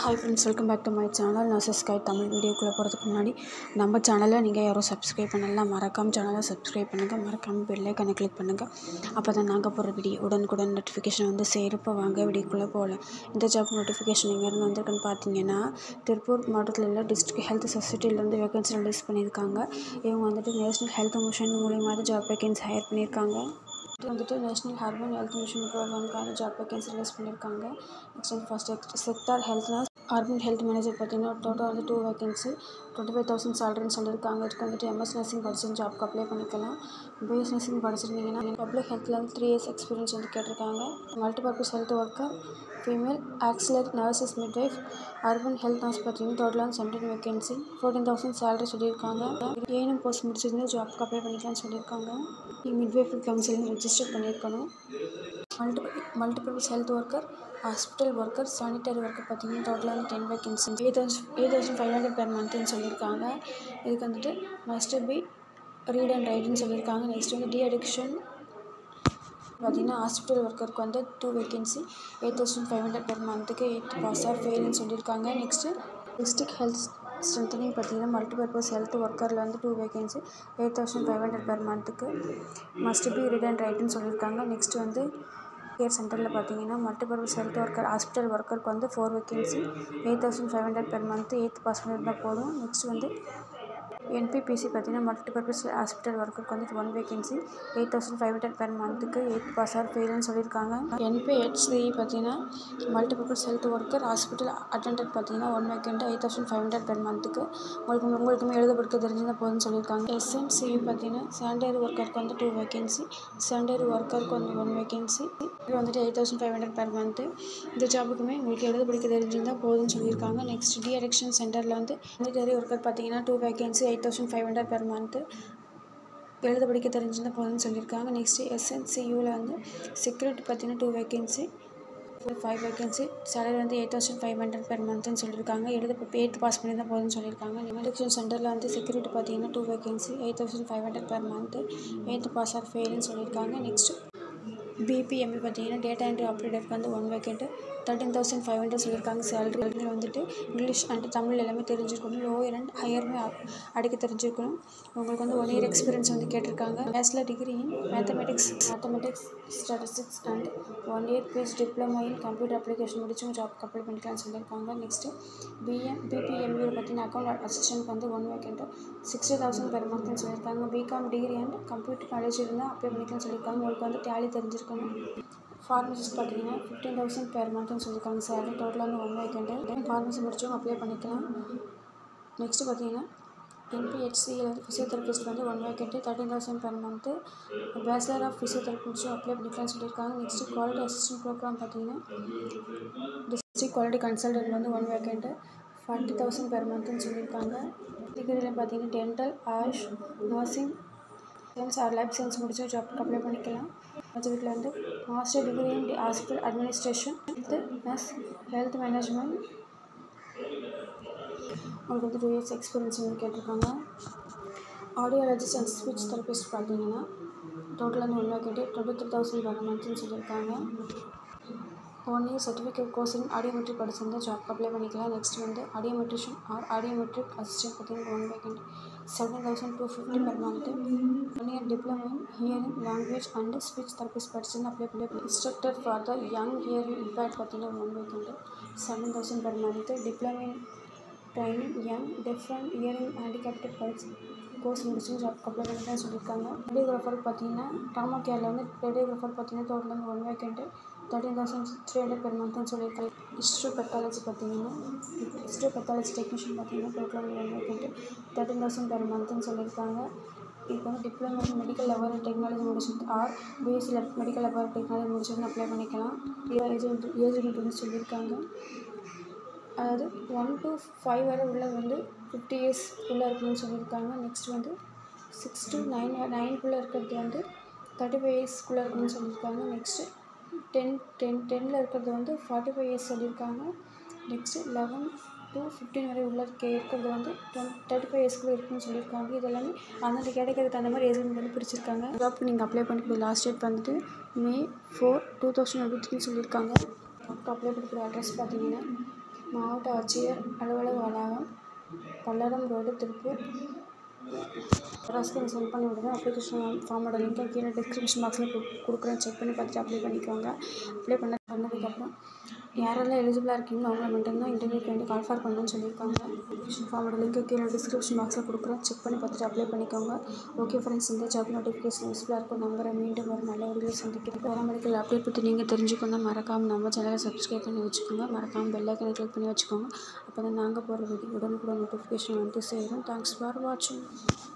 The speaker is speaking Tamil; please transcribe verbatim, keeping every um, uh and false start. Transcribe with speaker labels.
Speaker 1: Hi friends, welcome back to my channel. Nurses Guide Tamil வீடியோக்குள்ளே போகிறதுக்கு முன்னாடி நம்ம சேனலை நீங்கள் யாரும் சப்ஸ்கிரைப் பண்ணலாம், மறக்காம சேனலை சப்ஸ்கிரைப் பண்ணுங்கள், மறக்காமல் பெல் ஐக்கானை கிளிக் பண்ணுங்கள். அப்போ தான் நாங்கள் போகிற வீடியோ உடனுக்குடன் நோட்டிஃபிகேஷன் வந்து சேருப்போ வாங்க வீடியோக்குள்ளே போகலாம். இந்த ஜாப் நோட்டிஃபிகேஷன் எங்கேருந்து வந்திருக்குன்னு பார்த்தீங்கன்னா, திருப்பூர் மாவட்டத்தில் உள்ள டிஸ்ட்ரிக்ட் ஹெல்த் சொசைட்டிலேருந்து வேகன்சி ரிலீஸ் பண்ணியிருக்காங்க. இவங்க வந்துட்டு நேஷனல் ஹெல்த் மிஷன் மூலியமாக ஜாப் வேகன்சி ஹையர் பண்ணியிருக்காங்க. வந்துட்டு நேஷனல் அர்பன் ஹெல்த் மிஷன் ப்ரோக்ராமுக்கான ஜாப் வேகன்சி ரிலீஸ் பண்ணியிருக்காங்க. நெக்ஸ்ட் வந்து ஃபஸ்ட் செக்டார் ஹெல்த்னா அர்பன் ஹெல்த் மேனேஜர் பார்த்தீங்கன்னா டோட்டல் வந்து two vacancy twenty five thousand சேலரின்னு சொல்லியிருக்காங்க. இதுக்கு வந்துட்டு எம்எஸ் நர்சிங் படிச்சு ஜாப்க்கு அப்ளை பண்ணிக்கலாம். பிஎஸ் நர்சிங் படிச்சிருந்தீங்கன்னா பப்ளிக் ஹெல்த்தில் வந்து த்ரீ இயர்ஸ் எக்ஸ்பீரியன்ஸ் வந்து கேட்டிருக்காங்க. Multipurpose health worker, female auxiliary nurses, midwife, urban health nurse பார்த்தீங்கன்னா டோட்டலாக வந்து seventeen vacancy fourteen thousand salary சொல்லியிருக்காங்க. ஏனும் போஸ்ட் முடிச்சிருந்து ஜாப்க்கு அப்ளை பண்ணிக்கலாம்னு சொல்லியிருக்காங்க. மிட்வைஃப் கவுன்சிலிங் ரெஜிஸ்டர் பண்ணியிருக்கணும். Multi multipurpose health worker, hospital worker, sanitary worker பார்த்தீங்கன்னா டோட்டலாக வந்து ten vacancy eight thousand eight thousand five hundred per மந்த்னு சொல்லியிருக்காங்க. இதுக்கு வந்துட்டு மஸ்ட் பி ரீட் அண்ட் ரைட்னு சொல்லியிருக்காங்க. நெக்ஸ்ட் வந்து டி அடிக்ஷன் பார்த்தீங்கன்னா ஹாஸ்பிட்டல் ஒர்க்கருக்கு வந்து two vacancy eight thousand five hundred per மந்த்துக்கு எயிட் பாஸ் ஆர் ஃபெயில்னு சொல்லியிருக்காங்க. நெக்ஸ்ட்டு டிஸ்ட்ரிக்ட் ஹெல்த் ஸ்ட்ரென்தனிங் பார்த்தீங்கன்னா மல்டிபர்பஸ் ஹெல்த் ஒர்க்கரில் வந்து two vacancy eight thousand five hundred per மந்த்துக்கு மஸ்ட் பி ரீட் அண்ட் ரைட்னு சொல்லியிருக்காங்க. நெக்ஸ்ட் வந்து கேர் சென்டரில் பார்த்தீங்கன்னா மல்டிபர்பஸ் ஹெல்த் ஒர்க்கர், ஹாஸ்பிட்டல் ஒர்க்கருக்கு வந்து four vacancy eight thousand five hundred per month eighth pass பண்ணியிருந்தால் போதும். நெக்ஸ்ட் வந்து என்பிபிசி பார்த்தீங்கன்னா மல்டிபர்பஸ் ஹாஸ்பிட்டல் ஒர்க்கருக்கு வந்து one vacancy eight thousand five hundred per மந்த்துக்கு எயிட் பாஸ் ஆர் ஃபெயில்னு சொல்லியிருக்காங்க. என்பிஹெச்சி பார்த்தீங்கன்னா multipurpose health worker, hospital attendant பார்த்தீங்கன்னா one vacant eight thousand five hundred per மந்த்துக்கு உங்களுக்கு உங்களுக்குமே எழுத படிக்க தெரிஞ்சிருந்தால் போதும்னு சொல்லியிருக்காங்க. எஸ்என்சியு பார்த்தீங்கன்னா சானிடரி ஒர்க்கருக்கு வந்து டூ வேகன்சி சானிடரி ஒர்க்கருக்கு வந்து ஒன் வேகன்சி இது வந்துட்டு eight thousand five hundred per month. இந்த ஜாபுக்குமே உங்களுக்கு எழுத படிக்க தெரிஞ்சிருந்தால் போதும்னு சொல்லியிருக்காங்க. நெக்ஸ்ட் டி அடிக்ஷன் சென்டரில் வந்து சானிடரி ஒர்க்கர் பார்த்தீங்கன்னா two vacancy eight thousand five hundred per month எழுத படிக்க தெரிஞ்சிருந்தால் போதும்னு சொல்லியிருக்காங்க. நெக்ஸ்ட்டு எஸ்என்சியூவில் வந்து செக்யூரிட்டி பார்த்தீங்கன்னா two vacancy five vacancy salary வந்து eight thousand five hundred per மந்த்னு சொல்லியிருக்காங்க. எழுத எயிட் பாஸ் பண்ணி தான் போதும்னு சொல்லியிருக்காங்க. எடிக்ஷன் சென்டரில் வந்து செக்யூரிட்டி பார்த்தீங்கன்னா two vacancy eight thousand five hundred per month eight pass or ஃபெயில்னு சொல்லியிருக்காங்க. நெக்ஸ்ட்டு பிபிஎம்இ பார்த்தீங்கன்னா டேட்டா என்ட்ரி ஆப்ரேட்டருக்கு வந்து one vacant thirteen thousand five hundred சொல்லியிருக்காங்க. சேலரி வந்துட்டு இங்கிலீஷ் அண்ட் தமிழ் எல்லாமே தெரிஞ்சிருக்கணும். லோயர் அண்ட் ஹையருமே அடிக்க தெரிஞ்சிருக்கணும். உங்களுக்கு வந்து ஒன் இயர் எக்ஸ்பீரியன்ஸ் வந்து கேட்டிருக்காங்க. Bachelor degree in mathematics mathematics statistics and one year PG diploma in computer application முடிச்சு ஜாப்க்கு அப்ளை பண்ணிக்கலாம்னு சொல்லியிருக்காங்க. நெக்ஸ்ட்டு பிஎம் பிபிஎம்இ பார்த்தீங்கன்னா அக்கௌண்ட் அசிஸ்டன்ட் வந்து one vacant sixty thousand per மந்த்னு சொல்லியிருக்காங்க. BCom degree and computer knowledge இருந்தால் அப்ளை பண்ணிக்கலாம்னு சொல்லியிருக்காங்க. உங்களுக்கு வந்து டேலி தெரிஞ்சிருக்கணும். ஃபார்மசிஸ்ட் பார்த்தீங்கன்னா ஃபிஃப்டீன் தௌசண்ட் பெர் மந்த்னு சொல்லியிருக்காங்க. சேலரி டோட்டலாக வந்து ஒன் வேகன்ட்டு தென் ஃபார்மசி முடிச்சவங்க அப்ளை பண்ணிக்கலாம். நெக்ஸ்ட்டு பார்த்தீங்கன்னா என்பிஹெச்சியில் வந்து ஃபிசியோதெரபிஸ்ட் வந்து one vacant thirteen thousand per month bachelor of physiotherapy முடிச்சு அப்ளை பண்ணிக்கலாம்னு சொல்லியிருக்காங்க. நெக்ஸ்ட்டு குவாலிட்டி அசிஸ்டன்ட் ப்ரோக்ராம் பார்த்தீங்கன்னா டிஸ்ட்ரிக்ட் குவாலிட்டி கன்சல்டன்ட் வந்து one vacant forty thousand per மந்த்னு சொல்லியிருக்காங்க. டிகிரியில் பார்த்தீங்கன்னா டென்டல், ஆஷ், nursing science or life science முடிச்சு ஜாப்க்கு அப்ளை பண்ணிக்கலாம். வீட்டில் வந்து master degree in hospital administration with nurse health management உங்களுக்கு வந்து டூ இயர்ஸ் எக்ஸ்பீரியன்ஸ் வந்து கேட்டிருக்காங்க. ஆடியாலஜிஸ்ட் அண்ட் ஸ்பீச் தெரபிஸ்ட் பார்த்தீங்கன்னா டோட்டலாக வந்து one vacant twenty three thousand per மந்த்னு சொல்லியிருக்காங்க. One year certificate course in audiometric படிச்சிருந்தால் ஜாப்க்கு அப்ளை பண்ணிக்கலாம். நெக்ஸ்ட் வந்து ஆடியோமெட்ரிஷியன் ஆர் ஆடியோமெட்ரிக் அசிஸ்டன்ட் பார்த்தீங்கன்னா one vacant seven thousand two fifty per month one year diploma in hearing language and speech therapist படிச்சிருந்து அப்ளை பண்ணி instructor for the young hearing impaired பார்த்தீங்கன்னா one vacant seven thousand per month diploma in training young deaf and hearing handicapped படிச்சு கோர்ஸ் முடிச்சு ஜாப்க்கு அப்ளை பண்ணிக்கலாம் சொல்லியிருக்காங்க. ரேடியோகிராஃபருக்கு பார்த்தீங்கன்னா ட்ராமா கேரில் வந்து ரேடியோகிராஃபர் பார்த்தீங்கன்னா டோட்டல் வந்து one vacant thirteen thousand three hundred per மந்த்னு சொல்லியிருக்காங்க. ஹிஸ்ட்ரி பெத்தாலஜி பார்த்தீங்கன்னா ஹிஸ்ட்ரி பெத்தாலஜி டெக்னீஷியன் பார்த்தீங்கன்னா டோட்டல் வந்து one vacant thirteen thousand per மந்த்னு சொல்லியிருக்காங்க. இப்போ வந்து diploma in medical laboratory technology முடிச்சுட்டு or BSc medical laboratory technology முடிச்சுட்டு அப்ளை பண்ணிக்கலாம். ஏஜ் ஏஜ் லிமிட் வந்து சொல்லியிருக்காங்க. அதாவது ஒன் டு ஃபைவ் வரை உள்ள வந்து ஃபிஃப்டி இயர்ஸ் உள்ளே இருக்கணும்னு சொல்லியிருக்காங்க. நெக்ஸ்ட் வந்து சிக்ஸ் டு நைன் நைனுக்குள்ளே இருக்கிறது வந்து தேர்ட்டி ஃபைவ் இயர்ஸ்க்குள்ளே இருக்கணும்னு சொல்லியிருக்காங்க. நெக்ஸ்ட்டு டென் டென் டென்னில் இருக்கிறது வந்து ஃபார்ட்டி ஃபைவ் இயர்ஸ் சொல்லியிருக்காங்க. நெக்ஸ்ட்டு லெவன் டு ஃபிஃப்டீன் வரை உள்ள இருக்கிறது வந்து டுவென் தேர்ட்டி ஃபைவ் இயர்ஸ்க்குள்ளே இருக்குன்னு சொல்லியிருக்காங்க. இது எல்லாமே அந்தந்த கேட்டகரிக்கு அந்த மாதிரி ஏஜ் லிமிட் வந்து பிரிச்சிருக்காங்க. ஜாப்க்கு நீங்கள் அப்ளை பண்ணிக்கிற லாஸ்ட் டேட் வந்துட்டு May four two thousand twenty த்ரீன்னு சொல்லியிருக்காங்க. அப்ளை பண்ணிக்கிற அட்ரஸ் பார்த்தீங்கன்னா மாவட்ட ஆட்சியர் அலுவலக வளாகம், பல்லடம் ரோடு, திருப்பூர். ஜெராக்ஸ்க்கு சென்ட் பண்ணி விடுங்க. அப்ளிகேஷன் ஃபார்மோட லிங்கை கீழே டிஸ்கிரிப்ஷன் பாக்ஸில் கொடுக்குறேன். செக் பண்ணி பார்த்துட்டு அப்ளை பண்ணிக்கோங்க. அப்ளை பண்ண பண்ணதுக்கப்புறம் யாரெல்லாம் எலிஜிபிளாக இருக்கீங்களோ அவங்கள மட்டும்தான் இன்டர்வியூக்கு வேண்டி கால் ஃபார் பண்ணணும்னு சொல்லியிருக்காங்க. அப்ளிகேஷன் ஃபார்மோட லிங்கை கீழே டிஸ்கிரிப்ஷன் பாக்ஸில் கொடுக்குறேன். செக் பண்ணி பார்த்துட்டு அப்ளை பண்ணிக்கோங்க. ஓகே ஃப்ரெண்ட்ஸ், இந்த ஜாப் நோட்டிஃபிகேஷன் யூஸ்ஃபுல்லாக இருக்கும் நம்பரை மீண்டும் ஒரு நல்ல வீடியோ சந்திக்கிறேன். வேறு மெடிக்கல் அப்டேட் பற்றி நீங்கள் தெரிஞ்சுக்கணும் மறக்காமல் நம்ம சேனலை சப்ஸ்கிரைப் பண்ணி வச்சுக்கோங்க. மறக்காமல் பெல் ஐக்கனை கிளிக் பண்ணி வச்சுக்கோங்க. அப்போ தான் நாங்கள் போகிற வீடியோ உடனுக்குடன் நோட்டிஃபிகேஷன் வந்து சேரும். தேங்க்ஸ் ஃபார் வாட்சிங்.